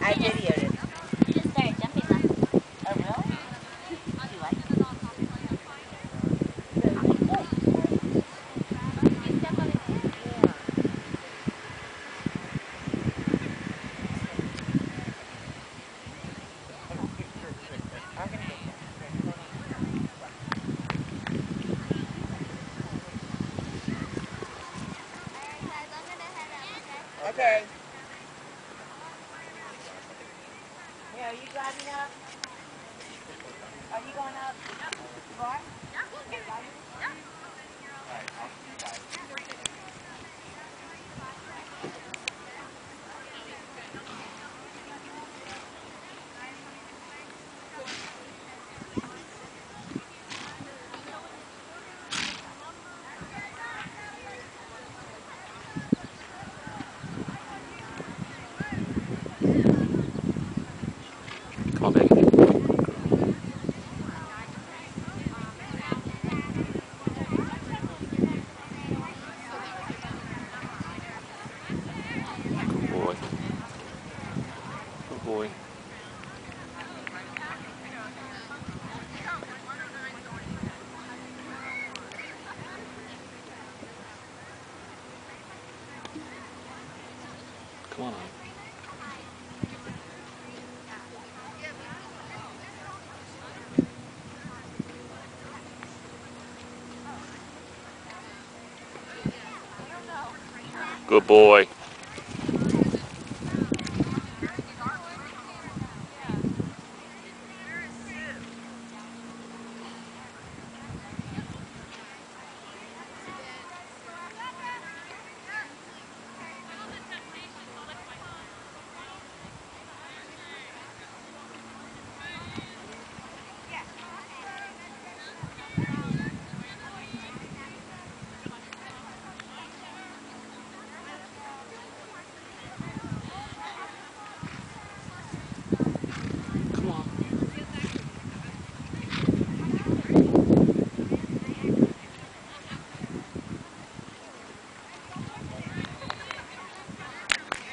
I videoed it. You just started jumping last. Oh, really? Do you like it? You step on his hand? Yeah. I'm gonna get that. Here, hold Alright guys, I'm gonna head up, on. Okay. Here, are you driving up? Are you going up? You are? Okay, driving? Come on, baby. Good boy. Good boy. Come on. Good boy.